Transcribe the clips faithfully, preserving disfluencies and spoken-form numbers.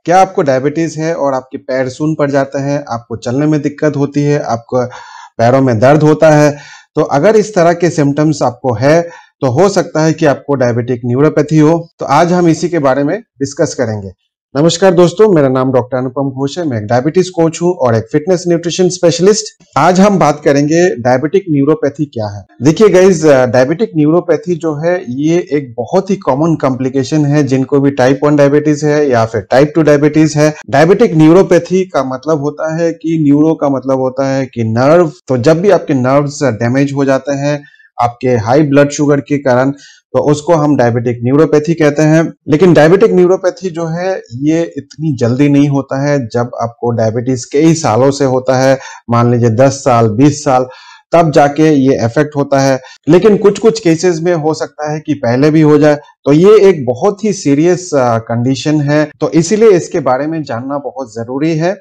क्या आपको डायबिटीज है और आपके पैर सून पड़ जाते हैं, आपको चलने में दिक्कत होती है, आपको पैरों में दर्द होता है? तो अगर इस तरह के सिम्टम्स आपको है तो हो सकता है कि आपको डायबिटिक न्यूरोपैथी हो। तो आज हम इसी के बारे में डिस्कस करेंगे। नमस्कार दोस्तों, मेरा नाम डॉक्टर अनुपम घोष है। मैं एक डायबिटीज कोच हूं और एक फिटनेस न्यूट्रिशन स्पेशलिस्ट। आज हम बात करेंगे डायबिटिक न्यूरोपैथी क्या है। देखिए गाइज, डायबिटिक न्यूरोपैथी जो है ये एक बहुत ही कॉमन कॉम्प्लिकेशन है जिनको भी टाइप वन डायबिटीज है या फिर टाइप टू डायबिटीज है। डायबिटिक न्यूरोपैथी का मतलब होता है कि न्यूरो का मतलब होता है कि नर्व। तो जब भी आपके नर्व्स डैमेज हो जाते हैं आपके हाई ब्लड शुगर के कारण, तो उसको हम डायबिटिक न्यूरोपैथी कहते हैं। लेकिन डायबिटिक न्यूरोपैथी जो है ये इतनी जल्दी नहीं होता है। जब आपको डायबिटीज कई सालों से होता है, मान लीजिए दस साल बीस साल, तब जाके ये इफेक्ट होता है। लेकिन कुछ कुछ केसेस में हो सकता है कि पहले भी हो जाए। तो ये एक बहुत ही सीरियस कंडीशन है, तो इसीलिए इसके बारे में जानना बहुत जरूरी है।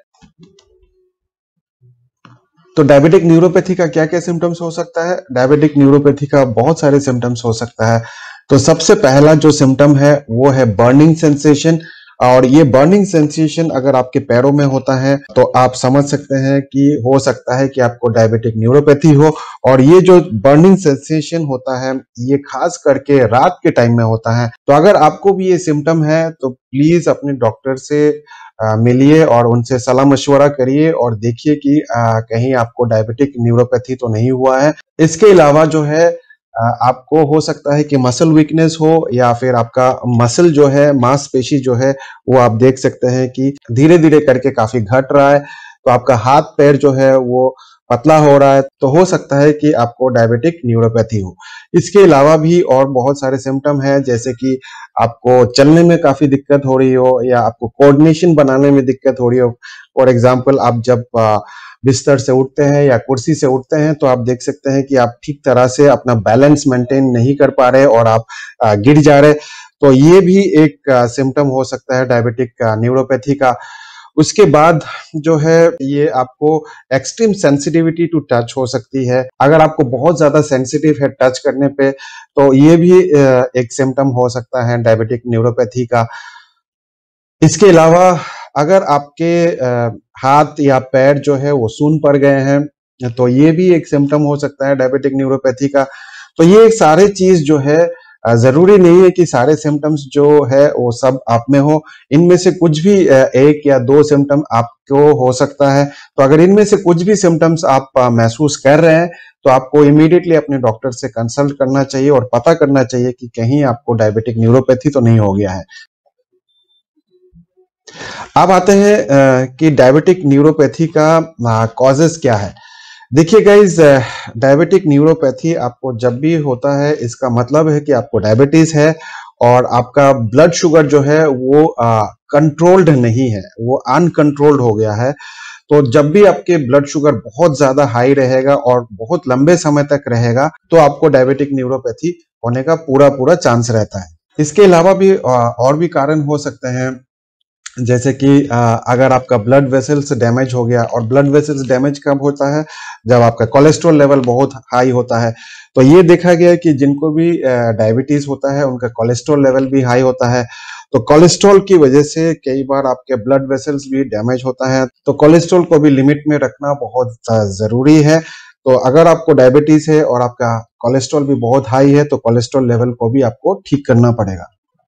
तो डायबिटिक न्यूरोपैथी का क्या क्या सिम्टम्स हो सकता है? डायबिटिक न्यूरोपैथी का बहुत सारे सिम्टम्स हो सकता है। तो सबसे पहला जो सिम्टम है वो है बर्निंग सेंसेशन। और ये बर्निंग सेंसेशन अगर आपके पैरों में होता है तो आप समझ सकते हैं कि हो सकता है कि आपको डायबिटिक न्यूरोपैथी हो। और ये जो बर्निंग सेंसेशन होता है ये खास करके रात के टाइम में होता है। तो अगर आपको भी ये सिम्टम है तो प्लीज अपने डॉक्टर से मिलिए और उनसे सलाह मशवरा करिए और देखिए कि आ, कहीं आपको डायबिटिक न्यूरोपैथी तो नहीं हुआ है। इसके अलावा जो है आ, आपको हो सकता है कि मसल वीकनेस हो या फिर आपका मसल जो है, मांसपेशी जो है वो आप देख सकते हैं कि धीरे धीरे करके काफी घट रहा है। तो आपका हाथ पैर जो है वो पतला हो रहा है, तो हो सकता है कि आपको डायबिटिक न्यूरोपैथी हो। इसके अलावा भी और बहुत सारे सिम्टम हैं, जैसे कि आपको चलने में काफी दिक्कत हो रही हो या आपको कोऑर्डिनेशन बनाने में दिक्कत हो रही हो। फॉर एग्जांपल, आप जब बिस्तर से उठते हैं या कुर्सी से उठते हैं तो आप देख सकते हैं कि आप ठीक तरह से अपना बैलेंस मेंटेन नहीं कर पा रहे और आप गिर जा रहे। तो ये भी एक सिम्टम हो सकता है डायबिटिक न्यूरोपैथी का। उसके बाद जो है ये आपको एक्सट्रीम सेंसिटिविटी टू टच हो सकती है। अगर आपको बहुत ज्यादा सेंसिटिव है टच करने पे तो ये भी एक सिम्टम हो सकता है डायबिटिक न्यूरोपैथी का। इसके अलावा अगर आपके हाथ या पैर जो है वो सून पड़ गए हैं तो ये भी एक सिम्टम हो सकता है डायबिटिक न्यूरोपैथी का। तो ये सारे चीज जो है, जरूरी नहीं है कि सारे सिम्टम्स जो है वो सब आप में हो। इनमें से कुछ भी एक या दो सिम्टम आपको हो सकता है। तो अगर इनमें से कुछ भी सिम्टम्स आप महसूस कर रहे हैं तो आपको इमीडिएटली अपने डॉक्टर से कंसल्ट करना चाहिए और पता करना चाहिए कि कहीं आपको डायबिटिक न्यूरोपैथी तो नहीं हो गया है। अब आते हैं कि डायबिटिक न्यूरोपैथी का कॉजेस क्या है। देखिए गाइज, डायबिटिक न्यूरोपैथी आपको जब भी होता है इसका मतलब है कि आपको डायबिटीज है और आपका ब्लड शुगर जो है वो कंट्रोल्ड नहीं है, वो अनकंट्रोल्ड हो गया है। तो जब भी आपके ब्लड शुगर बहुत ज्यादा हाई रहेगा और बहुत लंबे समय तक रहेगा तो आपको डायबिटिक न्यूरोपैथी होने का पूरा पूरा चांस रहता है। इसके अलावा भी और भी कारण हो सकते हैं, जैसे कि अगर आपका ब्लड वेसल्स डैमेज हो गया। और ब्लड वेसल्स डैमेज कब होता है? जब आपका कोलेस्ट्रॉल लेवल बहुत हाई होता है। तो ये देखा गया कि जिनको भी डायबिटीज होता है उनका कोलेस्ट्रॉल लेवल भी हाई होता है। तो कोलेस्ट्रॉल की वजह से कई बार आपके ब्लड वेसल्स भी डैमेज होता है। तो कोलेस्ट्रॉल को भी लिमिट में रखना बहुत जरूरी है। तो अगर आपको डायबिटीज है और आपका कोलेस्ट्रॉल भी बहुत हाई है तो कोलेस्ट्रॉल लेवल को भी आपको ठीक करना पड़ेगा।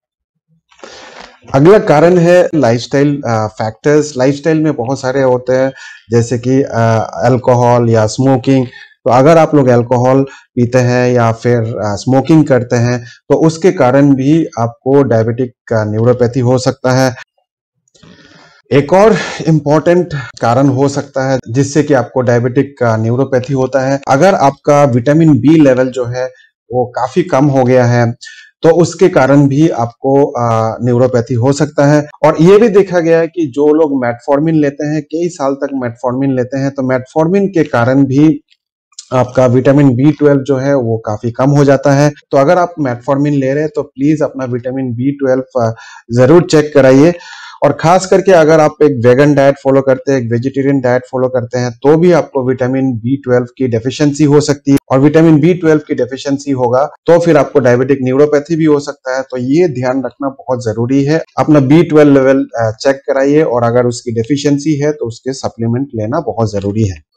अगला कारण है लाइफस्टाइल फैक्टर्स। लाइफस्टाइल में बहुत सारे होते हैं, जैसे कि अल्कोहल या स्मोकिंग। तो अगर आप लोग अल्कोहल पीते हैं या फिर स्मोकिंग करते हैं तो उसके कारण भी आपको डायबिटिक न्यूरोपैथी हो सकता है। एक और इम्पॉर्टेंट कारण हो सकता है जिससे कि आपको डायबिटिक न्यूरोपैथी होता है, अगर आपका विटामिन बी लेवल जो है वो काफी कम हो गया है तो उसके कारण भी आपको न्यूरोपैथी हो सकता है। और ये भी देखा गया है कि जो लोग मेटफॉर्मिन लेते हैं, कई साल तक मेटफॉर्मिन लेते हैं, तो मेटफॉर्मिन के कारण भी आपका विटामिन बी ट्वेल्व जो है वो काफी कम हो जाता है। तो अगर आप मेटफॉर्मिन ले रहे हैं तो प्लीज अपना विटामिन बी ट्वेल्व जरूर चेक कराइए। और खास करके अगर आप एक वेगन डाइट फॉलो करते हैं, एक वेजिटेरियन डाइट फॉलो करते हैं, तो भी आपको विटामिन बी ट्वेल्व की डेफिशिएंसी हो सकती है। और विटामिन बी ट्वेल्व की डेफिशिएंसी होगा तो फिर आपको डायबिटिक न्यूरोपैथी भी हो सकता है। तो ये ध्यान रखना बहुत जरूरी है। अपना बी ट्वेल्व लेवल चेक कराइए और अगर उसकी डेफिशिएंसी है तो उसके सप्लीमेंट लेना बहुत जरूरी है।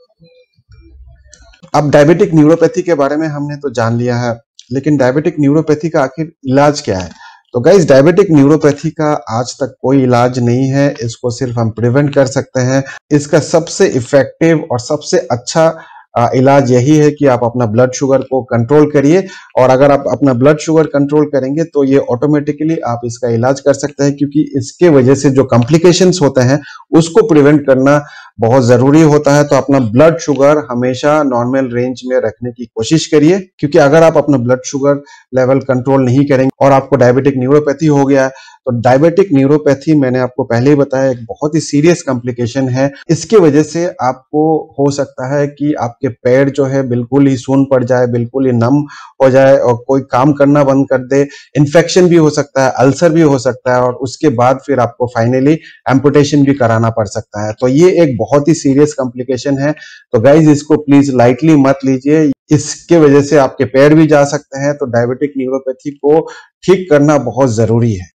अब डायबिटिक न्यूरोपैथी के बारे में हमने तो जान लिया है, लेकिन डायबिटिक न्यूरोपैथी का आखिर इलाज क्या है? तो गाइस, डायबिटिक न्यूरोपैथी का आज तक कोई इलाज नहीं है। इसको सिर्फ हम प्रिवेंट कर सकते हैं। इसका सबसे इफेक्टिव और सबसे अच्छा आ, इलाज यही है कि आप अपना ब्लड शुगर को कंट्रोल करिए। और अगर आप अपना ब्लड शुगर कंट्रोल करेंगे तो ये ऑटोमेटिकली आप इसका इलाज कर सकते हैं, क्योंकि इसके वजह से जो कॉम्प्लिकेशंस होते हैं उसको प्रिवेंट करना बहुत जरूरी होता है। तो अपना ब्लड शुगर हमेशा नॉर्मल रेंज में रखने की कोशिश करिए, क्योंकि अगर आप अपना ब्लड शुगर लेवल कंट्रोल नहीं करेंगे और आपको डायबिटिक न्यूरोपैथी हो गया है, तो डायबिटिक न्यूरोपैथी मैंने आपको पहले ही बताया एक बहुत ही सीरियस कॉम्प्लिकेशन है। इसकी वजह से आपको हो सकता है कि आपके पैर जो है बिल्कुल ही सून पड़ जाए, बिल्कुल ही नम हो जाए और कोई काम करना बंद कर दे। इन्फेक्शन भी हो सकता है, अल्सर भी हो सकता है और उसके बाद फिर आपको फाइनली एम्पुटेशन भी कराना पड़ सकता है। तो ये एक बहुत ही सीरियस कॉम्प्लिकेशन है। तो गाइज, इसको प्लीज लाइटली मत लीजिए। इसके वजह से आपके पैर भी जा सकते हैं। तो डायबिटिक न्यूरोपैथी को ठीक करना बहुत जरूरी है।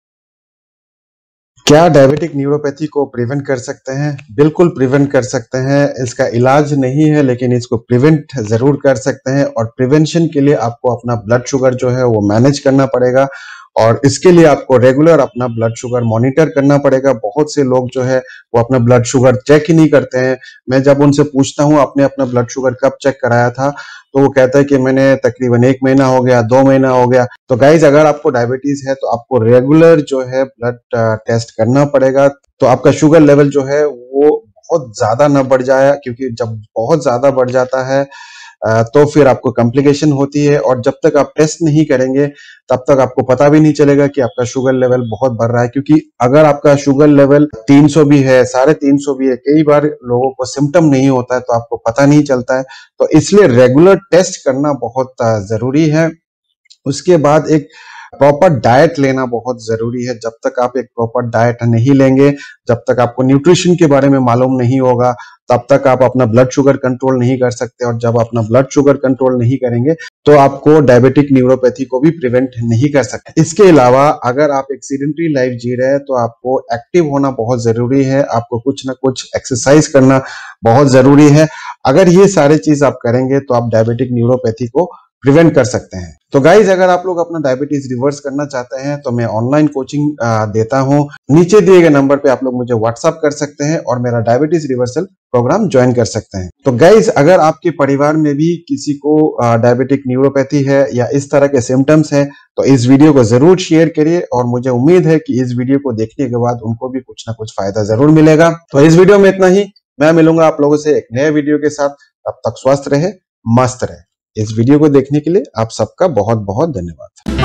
क्या डायबिटिक न्यूरोपैथी को प्रिवेंट कर सकते हैं? बिल्कुल प्रिवेंट कर सकते हैं। इसका इलाज नहीं है, लेकिन इसको प्रिवेंट जरूर कर सकते हैं। और प्रिवेंशन के लिए आपको अपना ब्लड शुगर जो है वो मैनेज करना पड़ेगा और इसके लिए आपको रेगुलर अपना ब्लड शुगर मॉनिटर करना पड़ेगा। बहुत से लोग जो है वो अपना ब्लड शुगर चेक ही नहीं करते हैं। मैं जब उनसे पूछता हूँ आपने अपना ब्लड शुगर कब चेक कराया था, तो वो कहता है कि मैंने तकरीबन एक महीना हो गया, दो महीना हो गया। तो गाइज, अगर आपको डायबिटीज है तो आपको रेगुलर जो है ब्लड टेस्ट करना पड़ेगा, तो आपका शुगर लेवल जो है वो बहुत ज्यादा न बढ़ जाए, क्योंकि जब बहुत ज्यादा बढ़ जाता है तो फिर आपको कॉम्प्लिकेशन होती है। और जब तक आप टेस्ट नहीं करेंगे तब तक आपको पता भी नहीं चलेगा कि आपका शुगर लेवल बहुत बढ़ रहा है। क्योंकि अगर आपका शुगर लेवल तीन सौ भी है, साढ़े तीन सौ भी है, कई बार लोगों को सिम्टम नहीं होता है तो आपको पता नहीं चलता है। तो इसलिए रेगुलर टेस्ट करना बहुत जरूरी है। उसके बाद एक प्रॉपर डाइट लेना बहुत जरूरी है। जब तक आप एक प्रॉपर डाइट नहीं लेंगे, जब तक आपको न्यूट्रिशन के बारे में मालूम नहीं होगा, तब तक आप अपना ब्लड शुगर कंट्रोल नहीं कर सकते। और जब अपना ब्लड शुगर कंट्रोल नहीं करेंगे तो आपको डायबिटिक न्यूरोपैथी को भी प्रिवेंट नहीं कर सकते। इसके अलावा अगर आप एक सीडेंटरी लाइफ जी रहे हैं तो आपको एक्टिव होना बहुत जरूरी है। आपको कुछ ना कुछ एक्सरसाइज करना बहुत जरूरी है। अगर ये सारे चीज आप करेंगे तो आप डायबिटिक न्यूरोपैथी को प्रिवेंट कर सकते हैं। तो गाइज, अगर आप लोग अपना डायबिटीज रिवर्स करना चाहते हैं तो मैं ऑनलाइन कोचिंग देता हूं। नीचे दिए गए नंबर पे आप लोग मुझे व्हाट्सअप कर सकते हैं और मेरा डायबिटीज रिवर्सल प्रोग्राम ज्वाइन कर सकते हैं। तो गाइज, अगर आपके परिवार में भी किसी को डायबिटिक न्यूरोपैथी है या इस तरह के सिम्टम्स हैं तो इस वीडियो को जरूर शेयर करिए। और मुझे उम्मीद है कि इस वीडियो को देखने के बाद उनको भी कुछ ना कुछ फायदा जरूर मिलेगा। तो इस वीडियो में इतना ही। मैं मिलूंगा आप लोगों से एक नए वीडियो के साथ। तब तक स्वस्थ रहे, मस्त रहे। इस वीडियो को देखने के लिए आप सबका बहुत बहुत धन्यवाद।